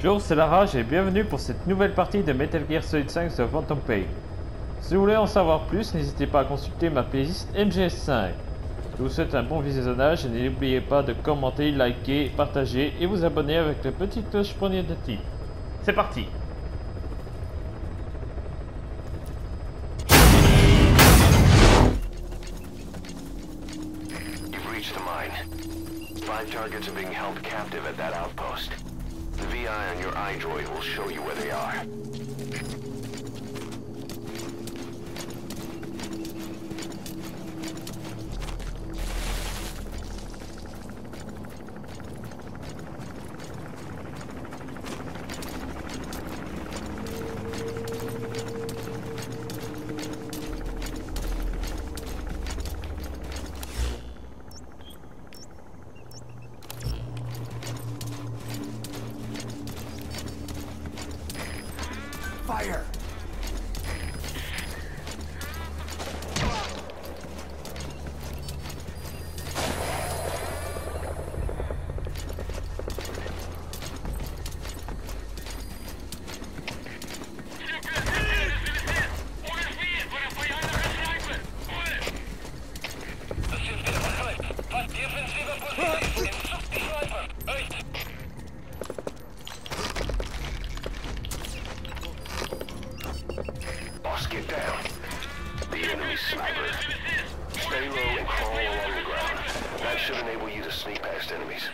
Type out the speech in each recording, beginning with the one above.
Bonjour, c'est Lara et bienvenue pour cette nouvelle partie de Metal Gear Solid 5 The Phantom Pain. Si vous voulez en savoir plus, n'hésitez pas à consulter ma playlist MGS5. Je vous souhaite un bon visionnage et n'oubliez pas de commenter, liker, partager et vous abonner avec la petite cloche pour de type. C'est parti! You've reached the mine. 5 targets are being held captive at that outpost. The VI on your iDroid will show you where they are. Fire! Get down. The enemy sniper. Stay low and crawl along the ground. That should enable you to sneak past enemies.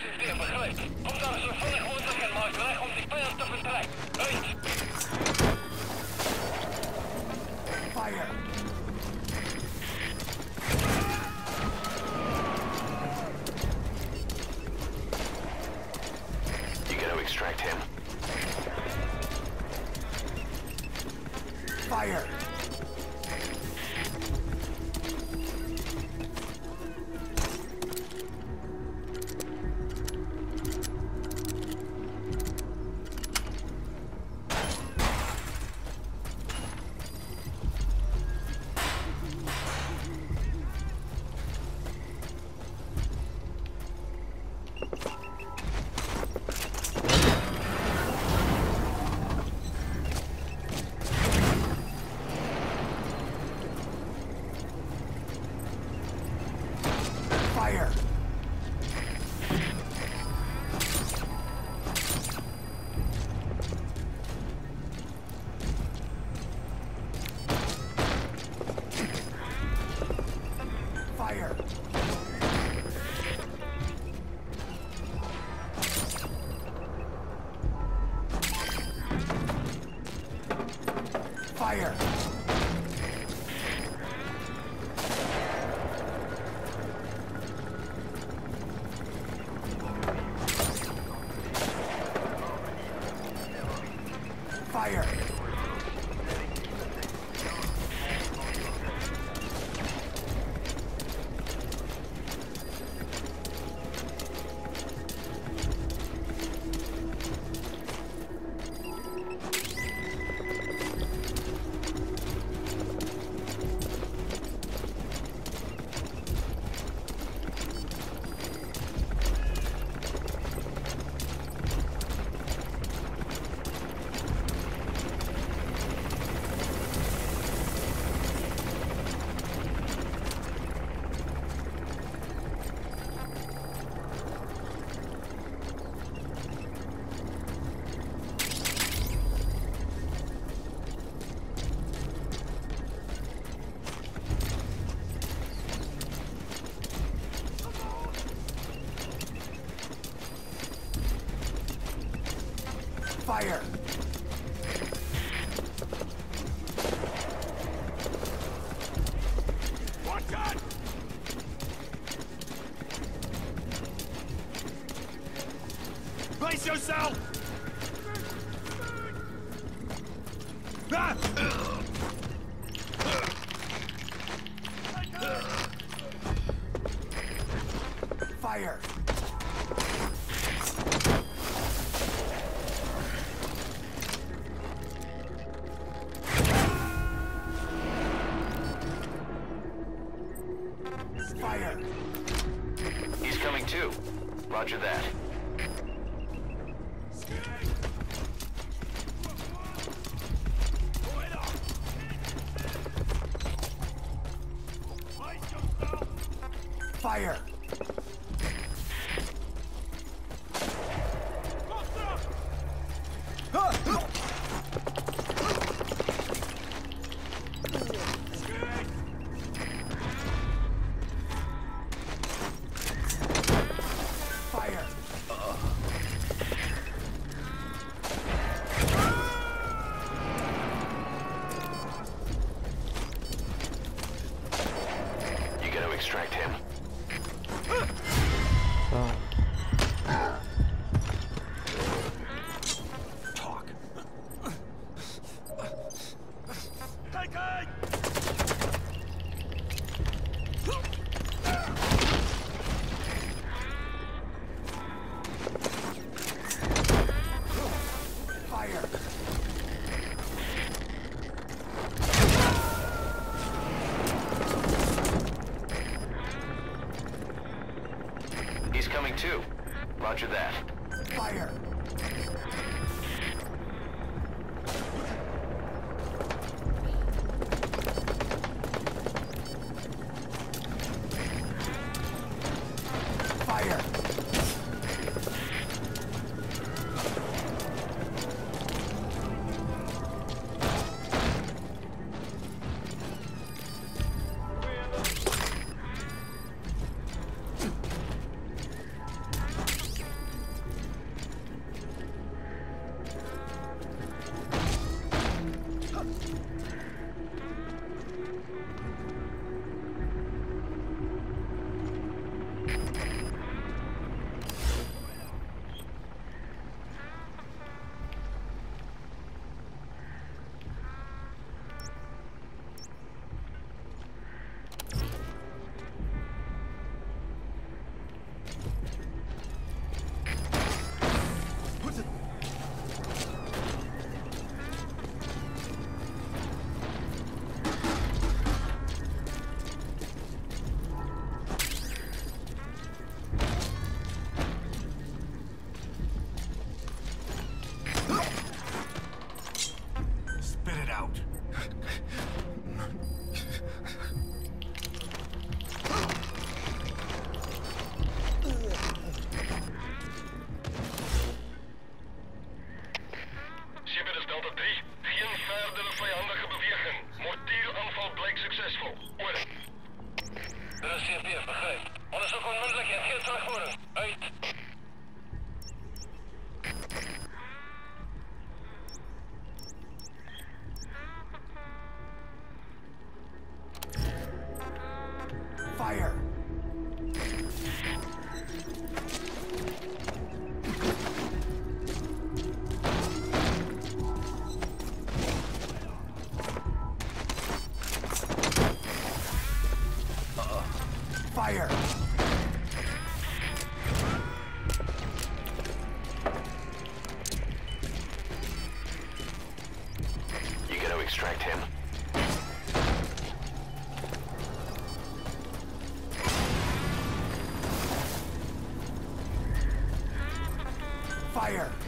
Fire! You gotta extract him. Fire! Fire! Fire! Fire! Fire! Fire! Watch out! Brace yourself! Ah! Fire! Fire! He's coming too. Roger that. Fire! Fire! You gotta extract him. Talk. Fire! He's coming too. Roger that. Fire! Fire! Spit it out. Sibir is Delta 3. Geen verdere vijandige beweging. Mortieraanval blijkt succesvol. Over. Er is CP, begrijp. Onderzoek onmiddellijk en geen terugvoering. Uit. Fire! Fire! You gotta extract him. Fire!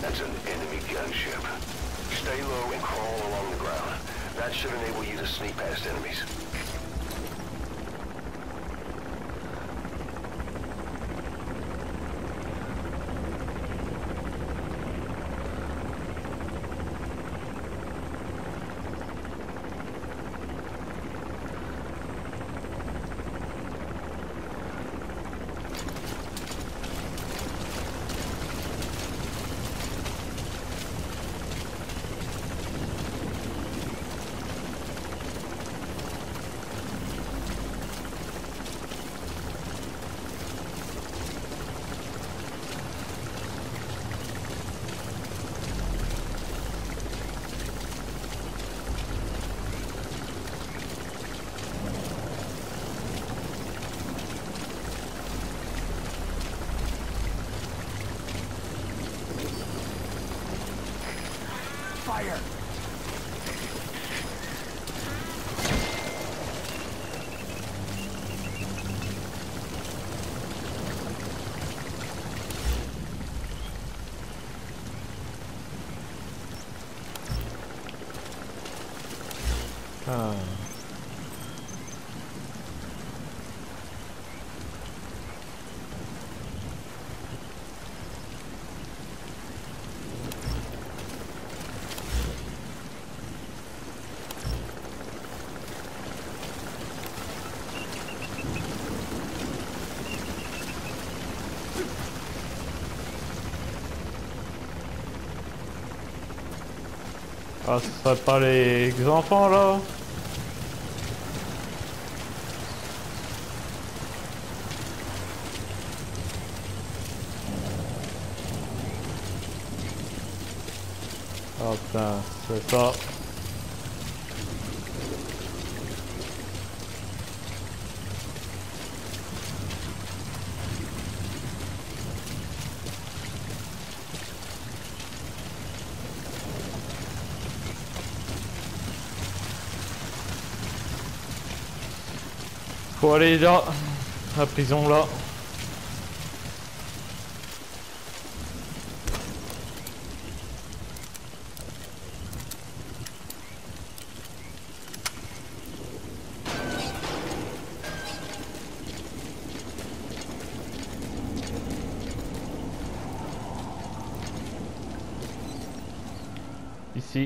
That's an enemy gunship. Stay low and crawl along the ground. That should enable you to sneak past enemies. Fire! Ah. Ah, ce serait pas les enfants là? Oh putain, c'est ça. Faut aller là, la prison là. Ici.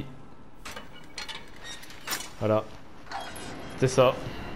Voilà. C'était ça.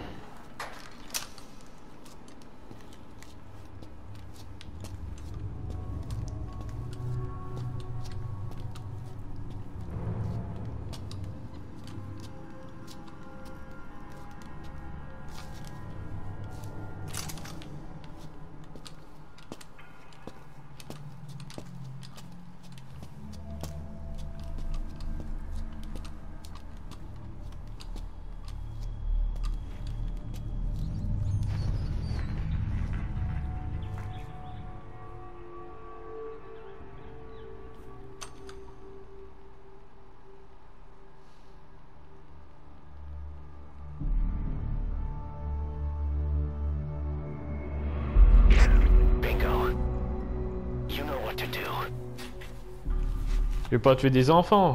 Je vais pas tuer des enfants.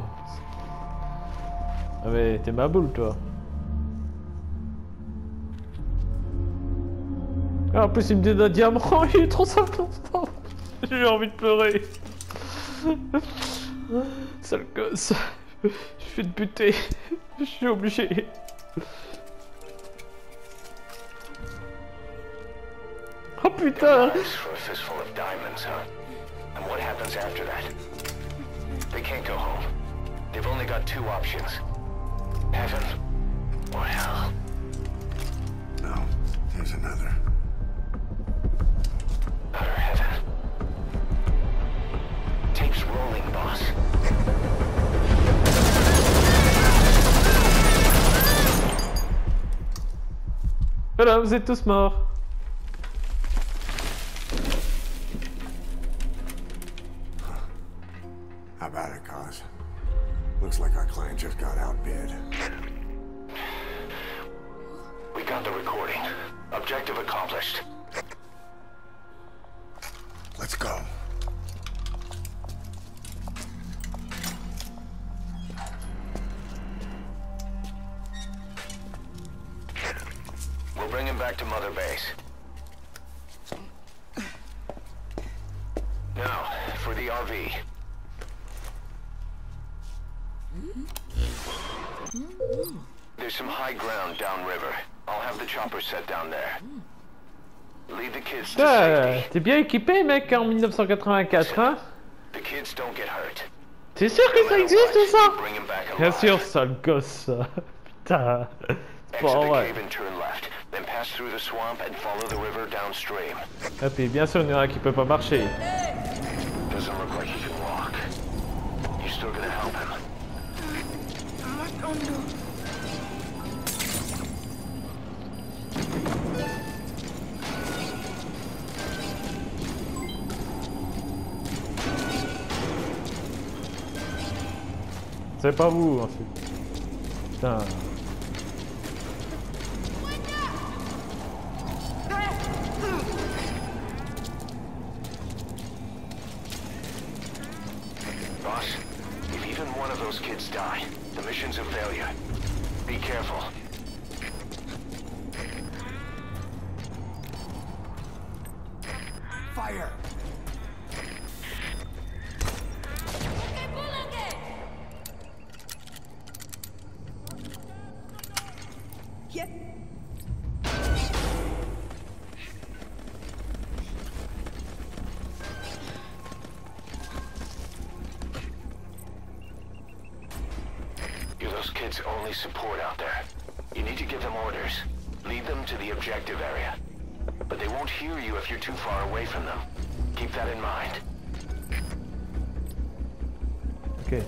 Ah mais t'es ma boule toi. Ah, en plus il me donne un diamant, il est trop important. J'ai envie de pleurer. Sale gosse. Je suis de buter. Je suis obligé. Oh putain. They can't go home. They've only got two options. Heaven or hell. No, there's another. Utter heaven. Tape's rolling, boss. Voilà, vous êtes tous morts. How about it, Cos? Looks like our client just got outbid. We got the recording. Objective accomplished. Let's go. We'll bring him back to Mother Base. Now, for the RV. There's some high ground downriver. I'll have the chopper set down there. Lead the kids to safety. T'es bien équipé, mec, en 1984, hein? The kids don't get hurt. T'es sûr que ça existe, tout ça? Bring him back Bien alive. sûr, sale gosse, ça. Putain. C'est Exit pas the vrai. cave and turn left. Then pass through the swamp and follow the river downstream. Et puis, bien sûr, il y en a qui peut pas marcher. Doesn't look like he can walk. You still gonna help him? C'est pas vous, ensuite. Putain. Boss, if even one of those kids die, the mission's a failure. Be careful. Fire! You're those kids' only support out there. You need to give them orders. Lead them to the objective area. But they won't hear you if you're too far away from them. Keep that in mind. Ok.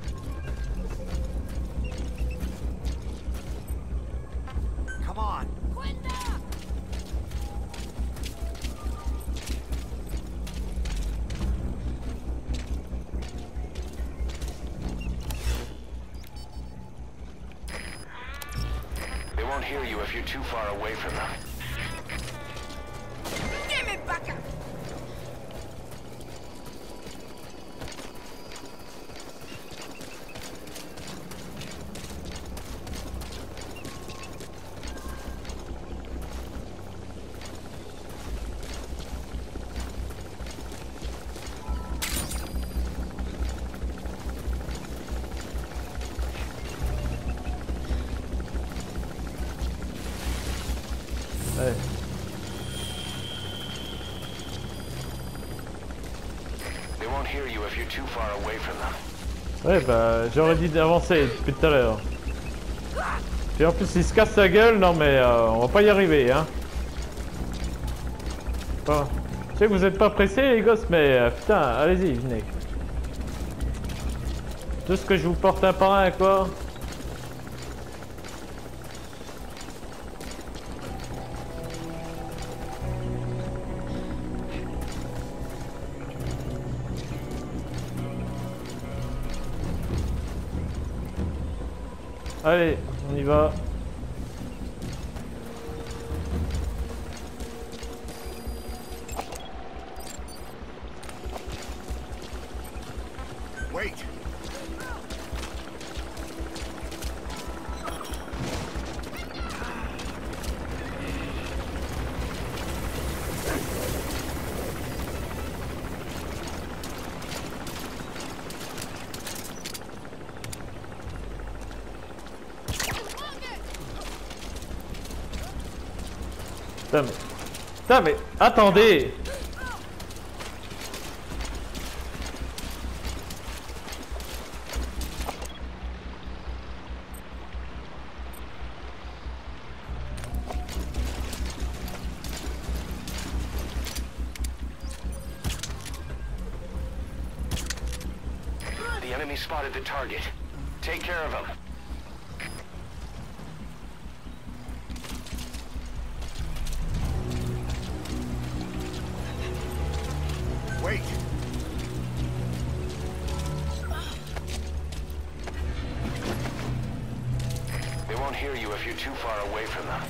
Come on! They won't hear you if you're too far away from them. Ouais. They won't hear you if you're too far away from them. Ouais, bah, j'aurais dit d'avancer depuis tout à l'heure. Puis en plus, il se casse la gueule, non mais on va pas y arriver, hein. Bon. Je sais que vous êtes pas pressés, les gosses, mais putain, allez-y, venez. Tout ce que je vous porte un par un, quoi. Allez, on y va. Wait! Putain mais attendez. The enemy spotted the target. Take care of him. Wait! They won't hear you if you're too far away from them.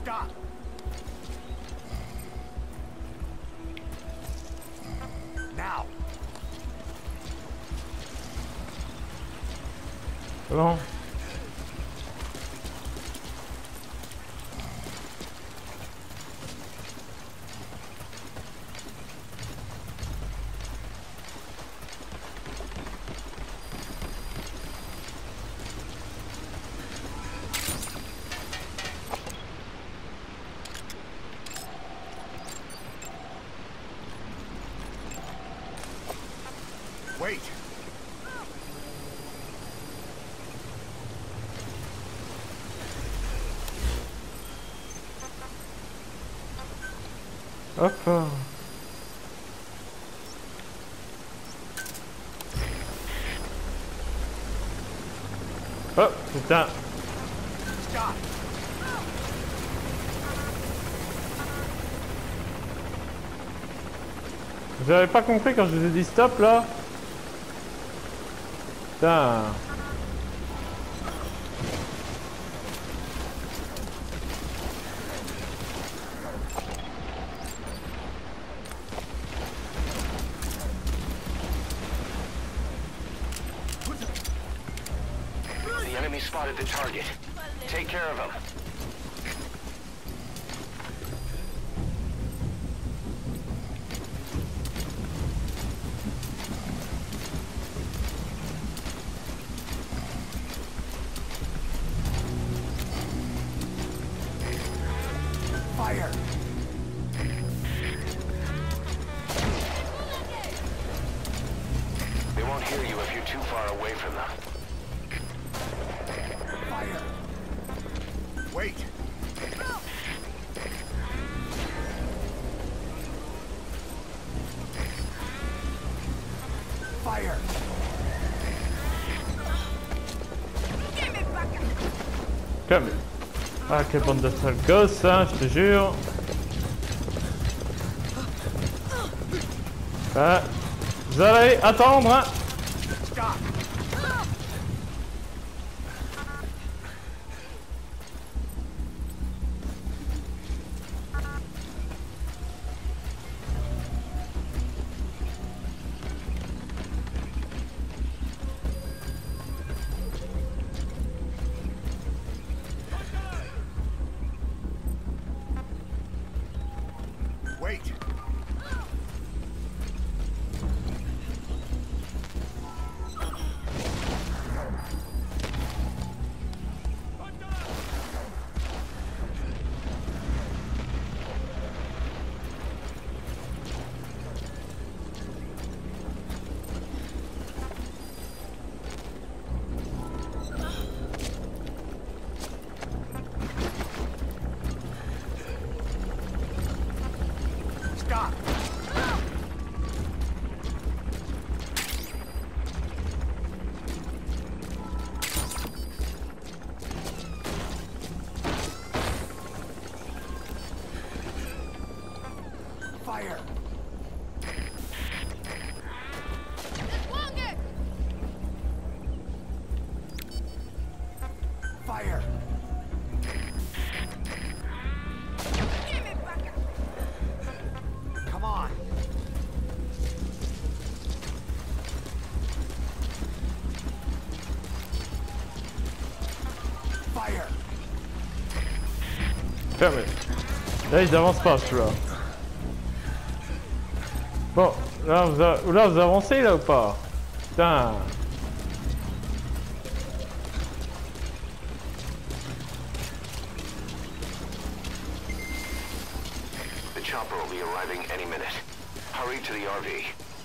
Stop! Now! Bon. Wait! Hop. Oh putain. Stop! Vous avez pas compris quand je vous ai dit stop là? Putain. The enemy spotted the target. Take care of him. Fire! They won't hear you if you're too far away from them. Fire! Wait! Fire! Comme. Ah, quelle bande de sales gosses, hein, je te jure. Ah, vous allez attendre, hein. Stop! Wait! Stop! Fire! Fire! Come on! Fire! Fermez. Là, ils avancent pas, celui-là. Bon, là, vous avancez, là, ou pas? Putain. The chopper will be arriving any minute. Hurry to the RV.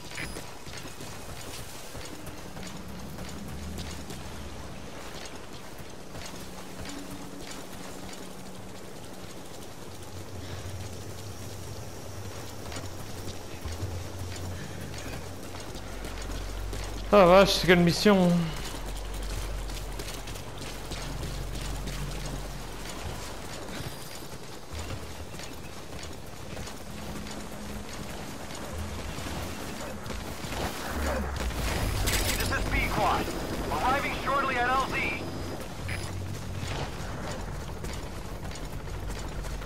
Ah vache, c'est quelle mission? This is B-Quad. Arriving shortly at LZ.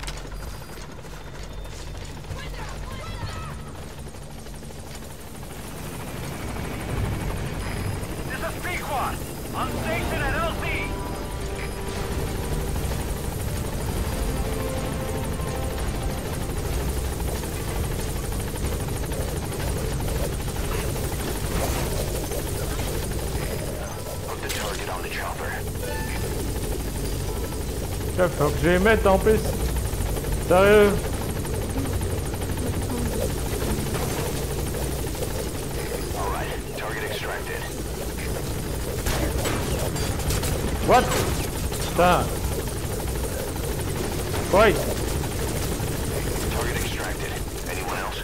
Faut que je les mette en plus. Sérieux? Alright, target extracted. What? Putain. Ouais. Target extracted. Anyone else?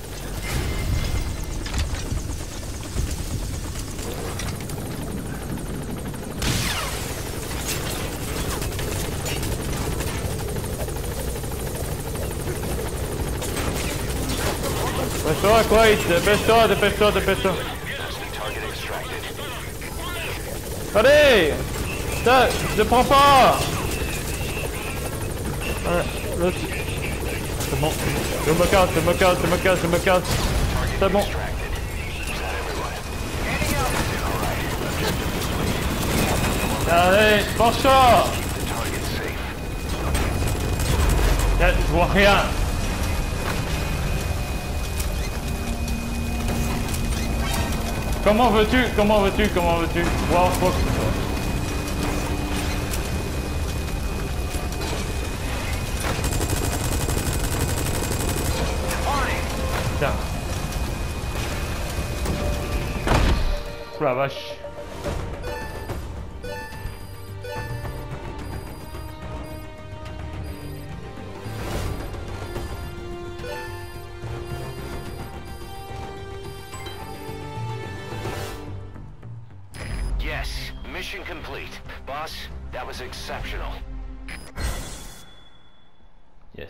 Dépêche-toi, quoi? Dépêche-toi, dépêche-toi, dépêche-toi. That's the target extracted. Allez! Putain, je le prends pas! L'autre. C'est bon. Je me casse, je me casse, je me casse, je me casse. C'est bon. Extracted. Is that everyone? Allez, penche-toi! The target's safe. Je vois rien. Comment veux-tu? Comment veux-tu? Comment veux-tu? Wow, fuck. Putain. Oh la vache. Yes, mission complete. Boss, that was exceptional. Yes.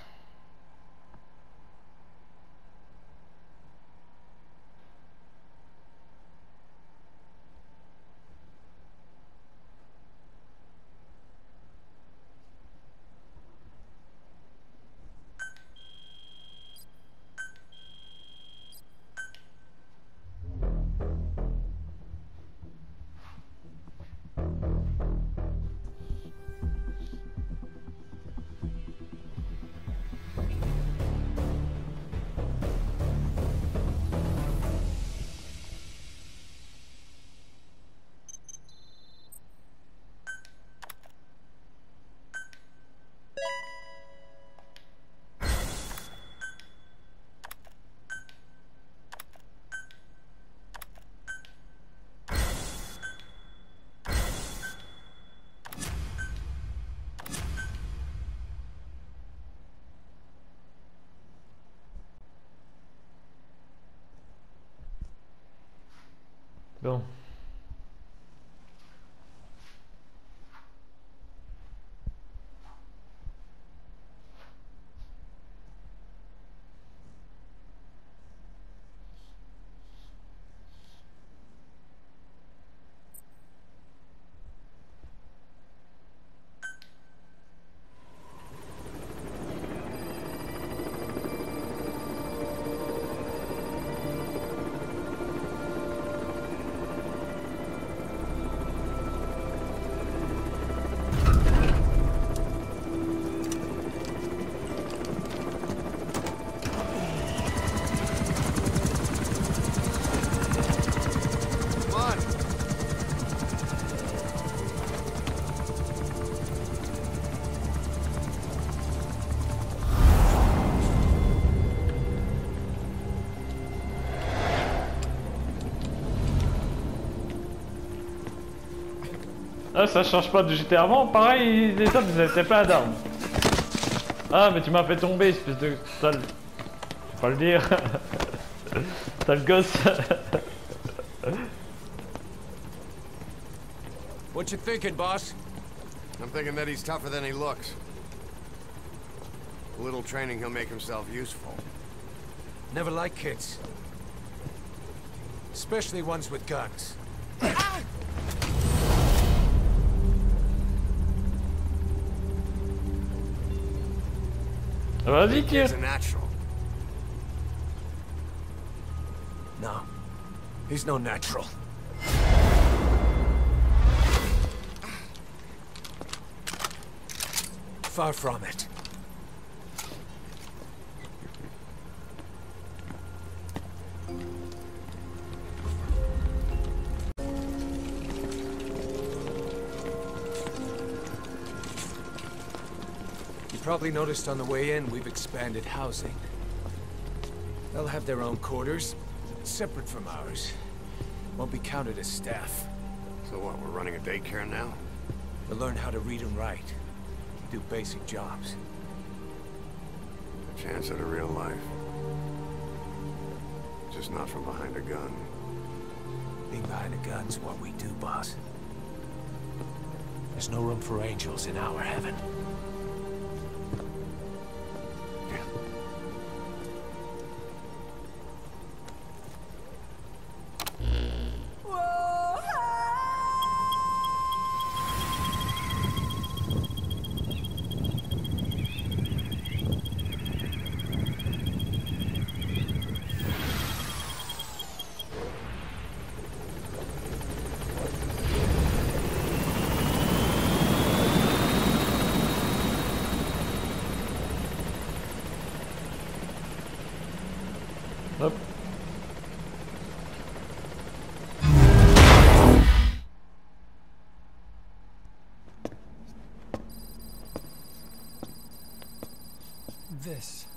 Bon. Ah, ça change pas de GTA avant, pareil, les autres ils étaient plein d'armes. Ah, mais tu m'as fait tomber, espèce de sale. Faut pas le dire. Sale gosse. What you thinking, boss? I'm thinking that he's tougher than he looks. A little training, he'll make himself useful. Never like kids. Especially ones with guns. Vas-y, tire. He's a natural. No. He's no natural. Far from it. probably noticed on the way in we've expanded housing. They'll have their own quarters, separate from ours. Won't be counted as staff. So what, we're running a daycare now? They'll learn how to read and write. Do basic jobs. A chance at a real life. Just not from behind a gun. Being behind a gun's what we do, boss. There's no room for angels in our heaven. Hop. This.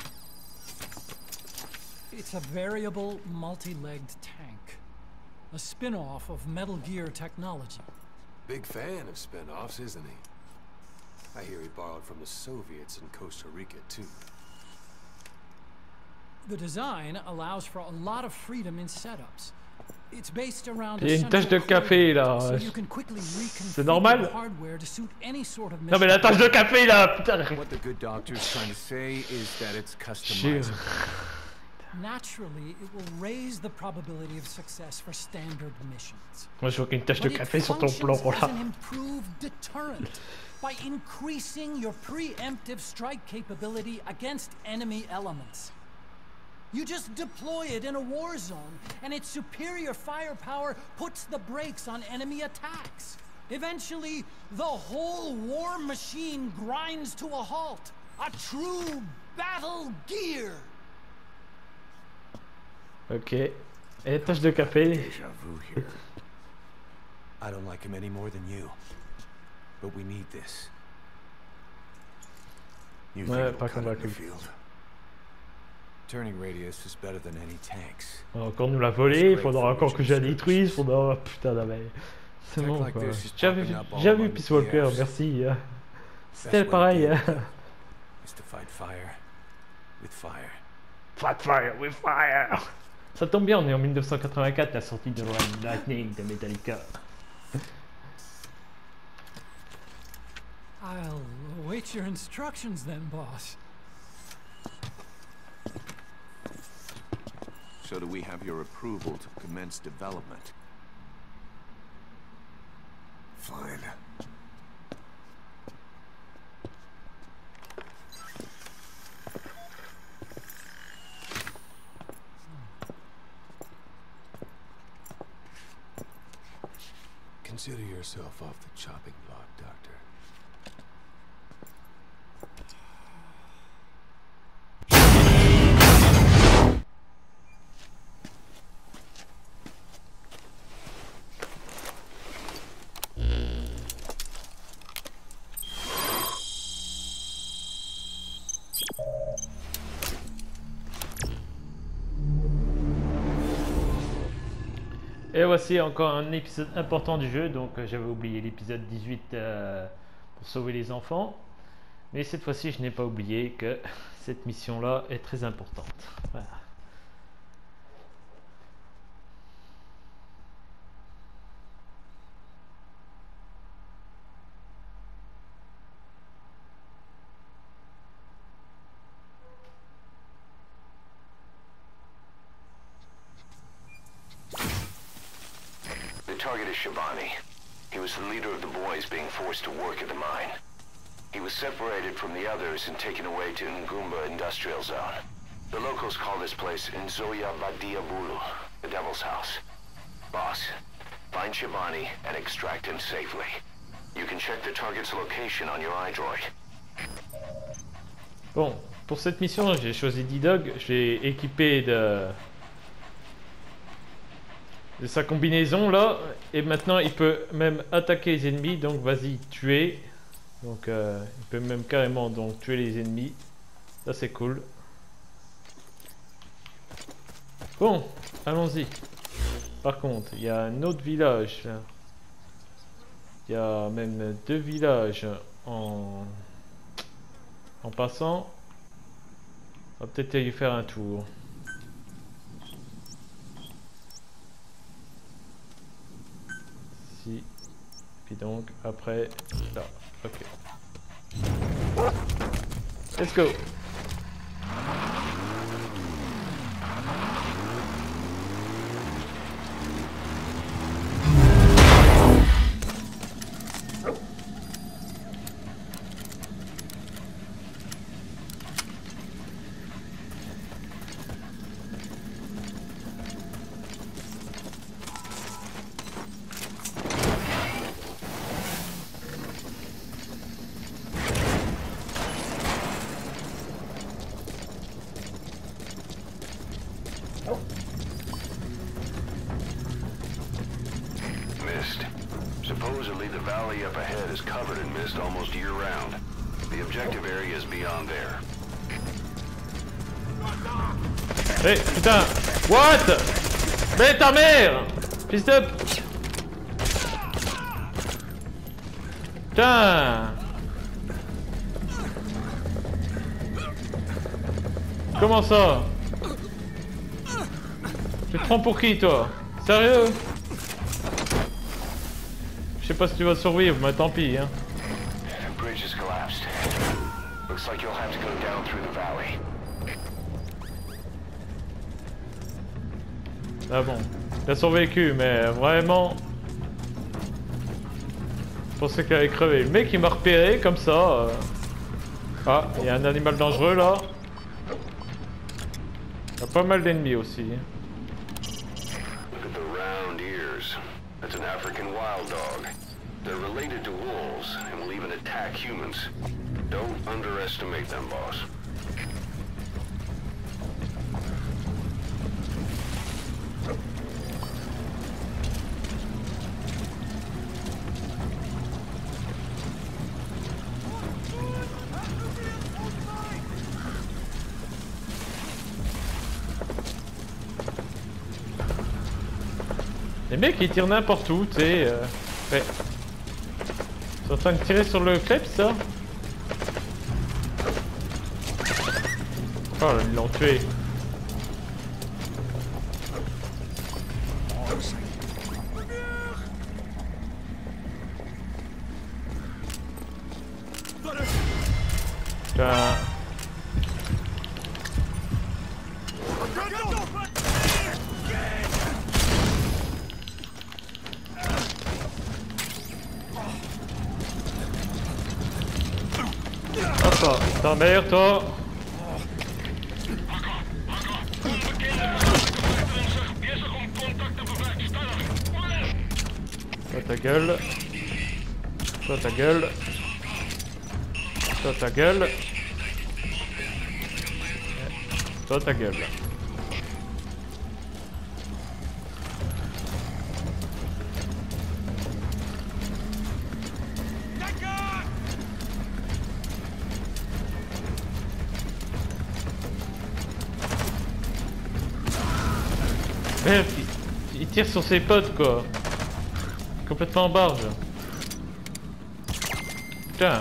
It's a variable, multi-legged tank. A spin-off of Metal Gear technology. Big fan of spin-offs, isn't he? I hear he borrowed from the Soviets in Costa Rica, too. The design allows for a lot of freedom in setups. It's based around Il y a une tache de café là. C'est normal? Non mais la tache de café là, putain. What the good doctor's trying to say is that it's Chier. customizable. Naturally, it will raise the probability of success for standard missions. Moi je vois qu'une tache de But it café sur ton plan functions as là. an improved deterrent by increasing your preemptive strike capability against enemy elements. You just deploy it in a war zone, and its superior firepower puts the brakes on enemy attacks. Eventually, the whole war machine grinds to a halt. A true battle gear. Ok. Et tache de café. Deja vu here. I don't like him any more than you. But we need this. You Ouais, think it'll pas cut it in the convaincu. field? Turning radius is better than any tanks. On va encore nous la voler, il faudra encore que je la détruise, faudra... Putain non mais... C'est bon quoi. J'ai vu Peace Walker, merci. C'était pareil. Is to fight fire with fire. Fight fire with fire. Ça tombe bien, on est en 1984, la sortie de Run Lightning de Metallica. I'll await your instructions then, boss. So do we have your approval to commence development? Fine. Consider yourself off the chopping block, Doctor. Et voici encore un épisode important du jeu, donc j'avais oublié l'épisode 18 pour sauver les enfants. Mais cette fois-ci je n'ai pas oublié que cette mission là est très importante. Voilà. The target is Shabani. He was the leader of the boys being forced to work at the mine. He was separated from the others and taken away to Ngumba Industrial Zone. The locals call this place Nzoya Badia Bulu, the Devil's House. Boss, find Shabani and extract him safely. You can check the target's location on your iDroid. Bon, pour cette mission j'ai choisi D-Dog, je l'ai équipé de sa combinaison là, et maintenant il peut même attaquer les ennemis, donc vas-y tuer. Donc il peut même carrément donc tuer les ennemis. Ça c'est cool. Bon, allons-y. Par contre, il y a un autre village là. Il y a même 2 villages en passant. On va peut-être y faire un tour. Ici. Puis donc après là. Ok. Let's go. Supposedly, the valley up ahead is covered in mist almost year-round. The objective area is beyond there. Eh putain! What? Mais ta mère! Fils de... Putain! Comment ça? Tu te prends pour qui toi? Sérieux? Je sais pas si tu vas survivre, mais tant pis hein. The bridge has collapsed. Looks like you'll have to go down through the valley. Ah bon, il a survécu, mais vraiment... Je pensais qu'il allait crever. Le mec il m'a repéré comme ça. Ah, il y a un animal dangereux là. Il y a pas mal d'ennemis aussi. Look at the round ears. That's an African wild dog. They're related to wolves and will even attack humans. Don't underestimate them, boss. Les mecs ils tirent n'importe où, tu sais. Ouais. Ils sont en train de tirer sur le crêpe, ça. Oh, ils l'ont tué. Putain. Ta mère, toi! Toi ta gueule. Toi ta gueule. Toi ta gueule. Toi ta gueule. Merde, il tire sur ses potes quoi. Complètement en barge. Putain.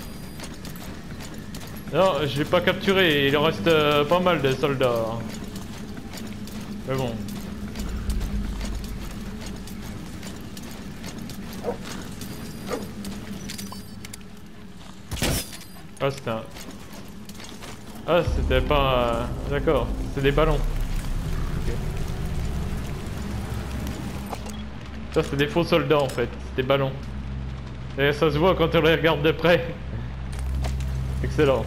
Non, je l'ai pas capturé, il en reste pas mal de soldats. Mais bon. Ah c'était un... Ah c'était pas... D'accord, c'est des ballons. Ça c'est des faux soldats en fait, c'est des ballons. Et ça se voit quand on les regarde de près. Excellent.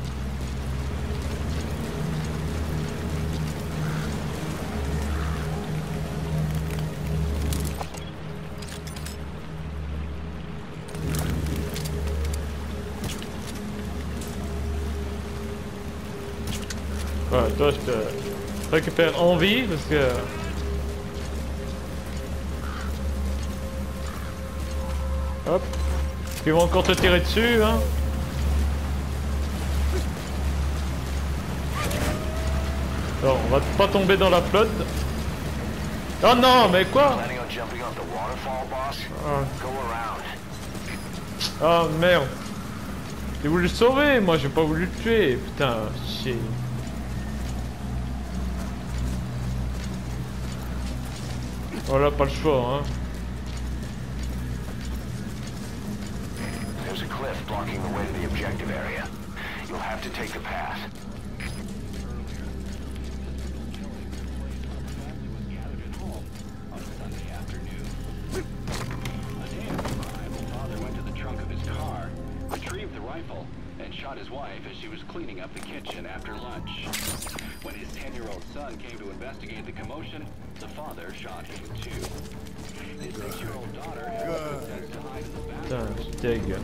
Voilà, toi je te récupère en vie parce que... Hop. qu'ils vont encore te tirer dessus, hein. Alors, on va pas tomber dans la flotte. Oh non, mais quoi? Oh merde. J'ai voulu le sauver, moi j'ai pas voulu le tuer. Putain, chier. Voilà, pas le choix, hein. There's a cliff blocking the way to the objective area. You'll have to take the path. And shot his wife as she was cleaning up the kitchen after lunch. When his 10-year-old son came to investigate the commotion, the father shot him too. His 6-year-old daughter had to hide in the bathroom. Putain, deg.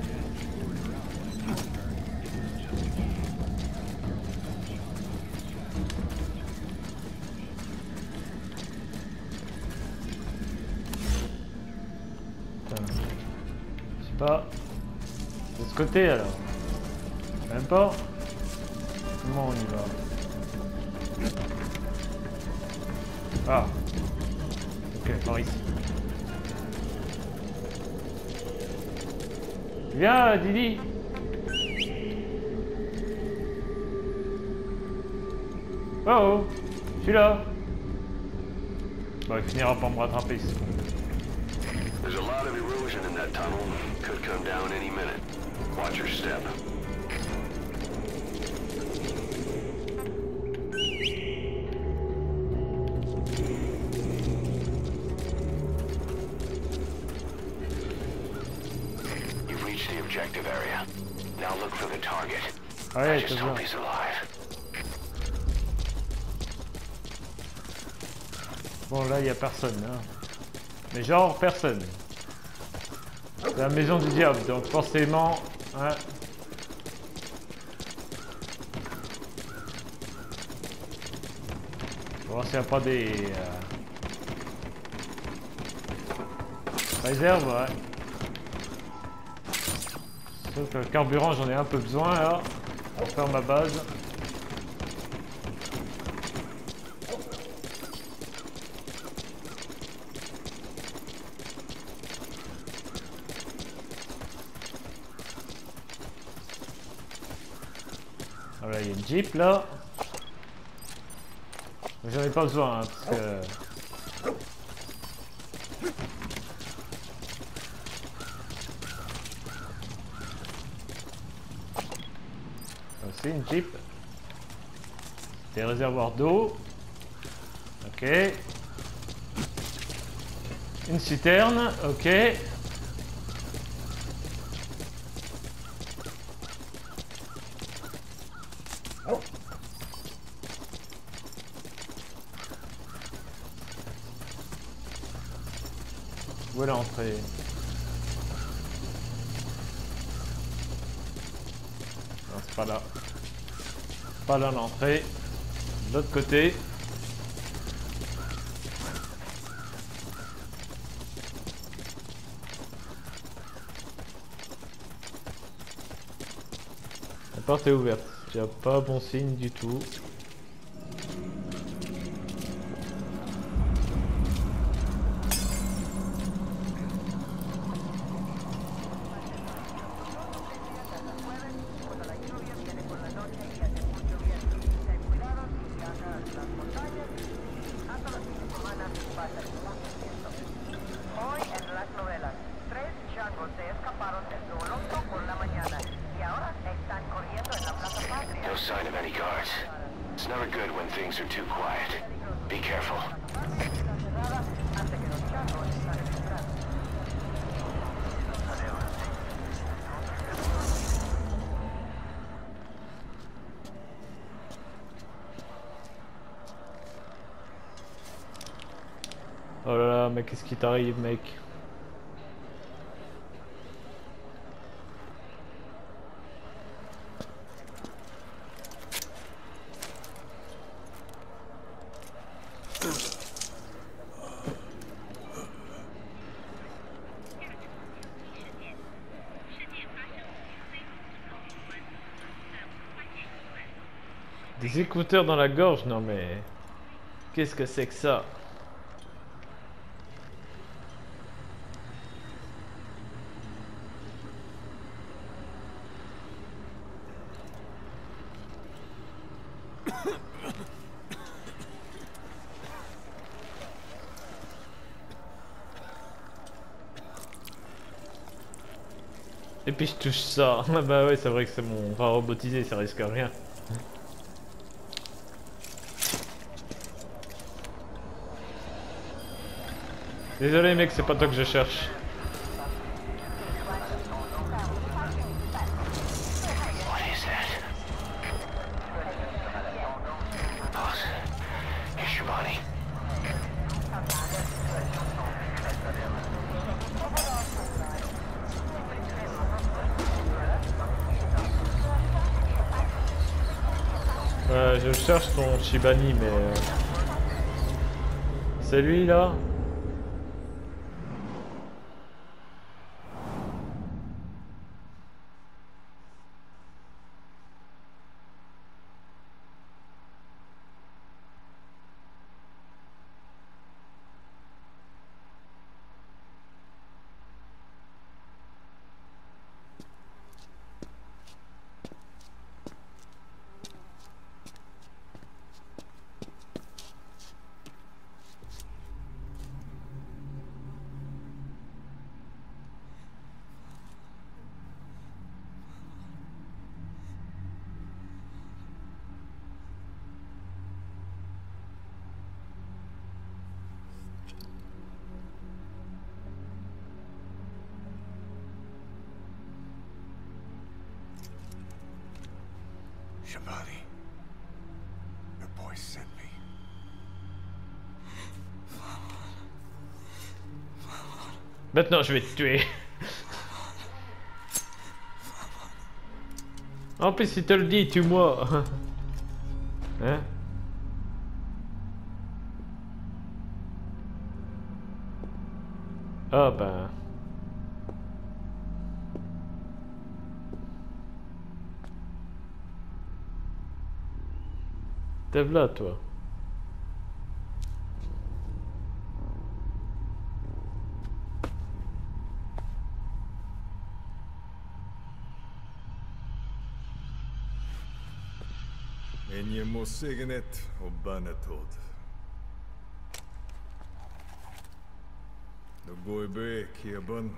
Je sais pas. De ce côté alors. Même pas. Comment on y va? Ah. Ok, par ici. Viens, Didi. Oh oh, je suis là. Bon, il finira par me rattraper ici. There's a lot of erosion in that tunnel. Could come down any minute. Watch your step. You've reached the objective area. Now look for the target. I just hope he's alive. Bon, là, il n'y a personne. Hein. Mais genre, personne. C'est la maison du diable, donc forcément... Hein. On va voir s'il n'y a pas des... réserves, ouais. Sauf que le carburant, j'en ai un peu besoin, là. Pour faire ma base. Voilà, il y a une Jeep là. J'en ai pas besoin, hein, parce que... C'est une Jeep. Des réservoirs d'eau. Ok. Une citerne, ok. Où est l'entrée? Non, c'est pas là. Pas là l'entrée. De l'autre côté. La porte est ouverte. Il n'y a pas bon signe du tout. No sign of any guards. It's never good when things are too quiet. Be careful. Oh là là, mais qu'est-ce qui t'arrive, mec? Des écouteurs dans la gorge, non mais... Qu'est-ce que c'est que ça? Et puis je touche ça. Bah ouais, c'est vrai que c'est mon bras robotisé, ça risque rien. Désolé mec, c'est pas toi que je cherche. What is that? Boss, here's Shivani. Je cherche ton Shibani, mais... C'est lui là? Shivani, the boy sent me. Maintenant je vais te tuer. En plus il te le dit, tue-moi. Hein? Ah ben... T'es là toi. Enje må signet og bannetod. Då går i bek i bön.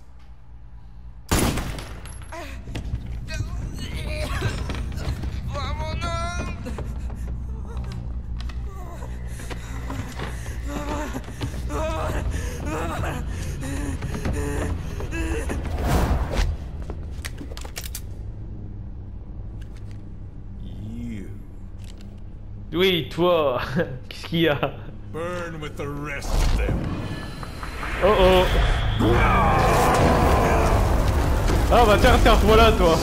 Oui, toi. Qu'est-ce qu'il y a? Burn with the rest of them. Oh oh. Ah bah tiens, voilà toi.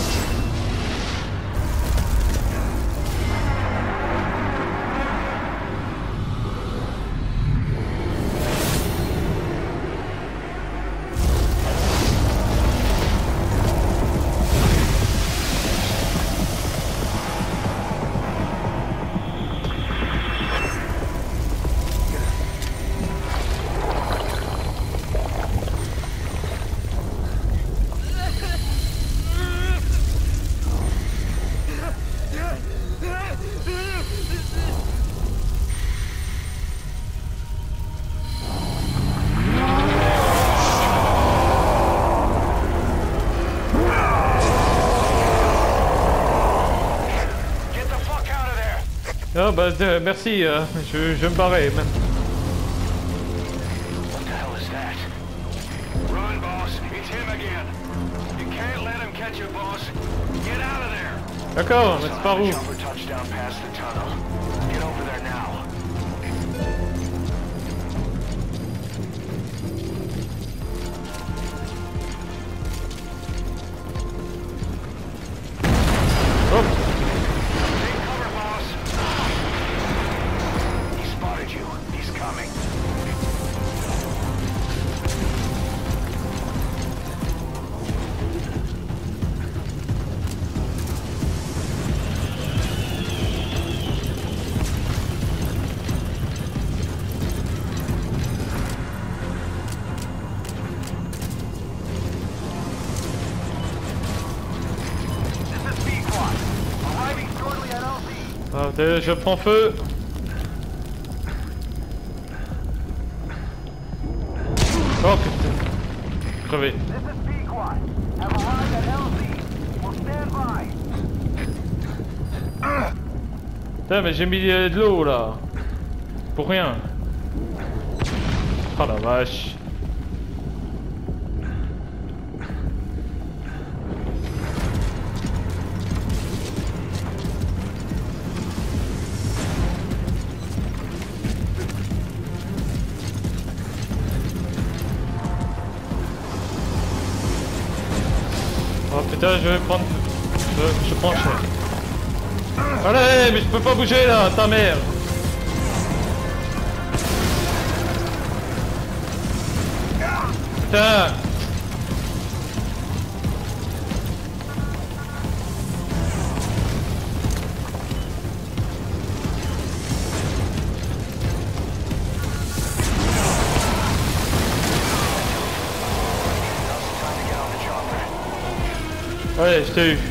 Ah bah merci, je me barrais même. What the hell is that? Run, boss. It's him again. You can't let him catch you, boss. Get out of there. D'accord, mais c'est par où? Chopper touchdown past the tunnel. Get over there now. Ah, je prends feu. Oh putain. Crevé. Putain, mais j'ai mis de l'eau là. Pour rien. Oh la vache. Oh putain, je vais prendre... Je prends cher. Allez, mais je peux pas bouger là, ta mère. Putain. Allez, je t'ai eu.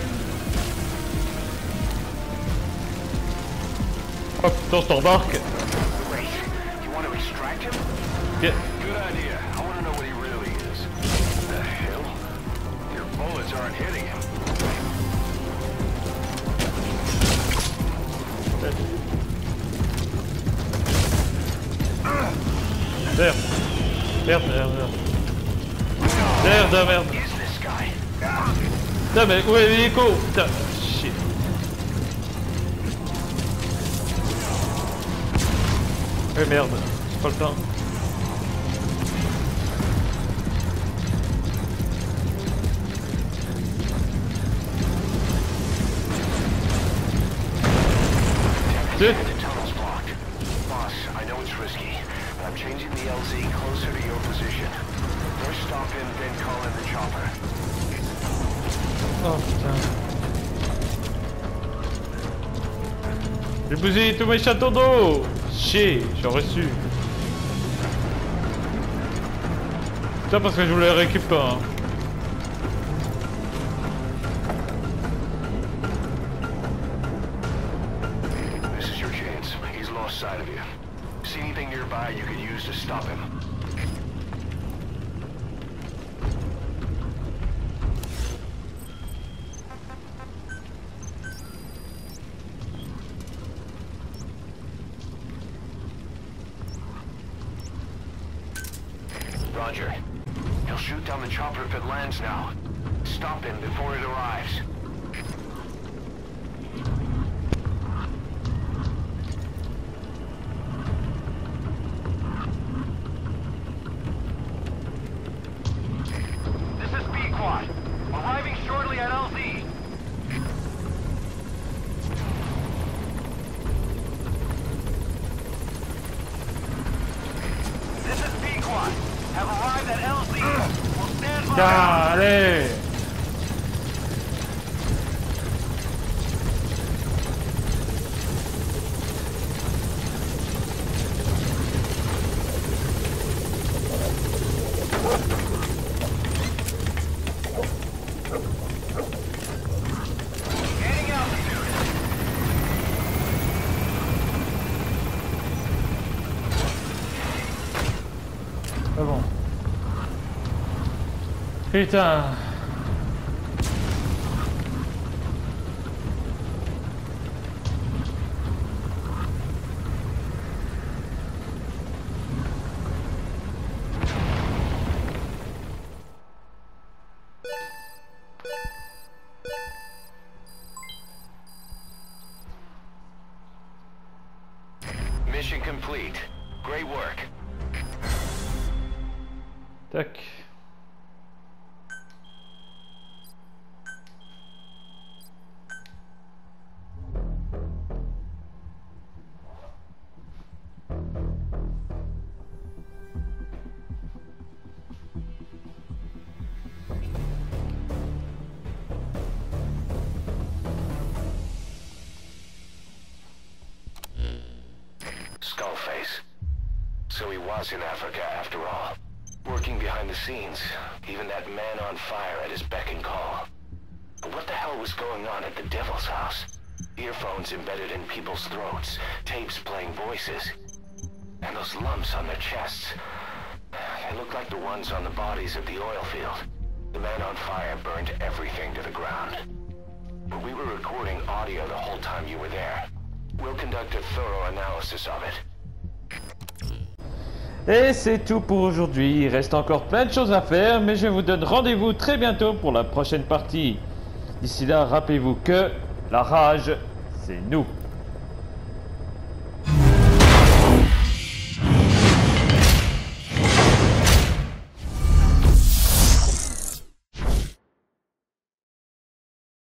Oh putain, je t'embarque. Wait, you want to extract him? Yeah. Good idea. I want to know what he really is. What the hell? Your bullets aren't hitting him. Merde. Merde, merde, merde. Merde, merde. Is this guy? Putain, mais où est l'hélico? Putain, shit. Eh merde, j'ai pas le temps. Zut. The tunnel's blocked. Boss, I know it's risky, but I'm changing the LZ closer to your position. First stop him, then call in the chopper. Oh putain. J'ai bousillé tous mes châteaux d'eau. Chier, j'aurais su. Ça parce que je voulais récupérer. Hein. This is your chance. He's lost sight of you. See anything nearby you could use to stop him. Roger. He'll shoot down the chopper if it lands now. Stop him before it arrives. This is B-Quad. Arriving shortly at LZ. This is B-Quad. Have arrived at LZ. We'll stand by. Allez. Gaining altitude. C'est bon. Putain. Mission complete. Great work. Tac. Skullface. So he was in Africa after all. Working behind the scenes. Even that man on fire at his beck and call. But what the hell was going on at the Devil's house? Earphones embedded in people's throats, tapes playing voices. And those lumps on their chests. They look like the ones on the bodies at the oil field. The man on fire burned everything to the ground. But we were recording audio the whole time you were there. We'll conduct a thorough analysis of it. Et c'est tout pour aujourd'hui. Il reste encore plein de choses à faire, mais je vous donne rendez-vous très bientôt pour la prochaine partie. D'ici là, rappelez-vous que la rage, c'est nous.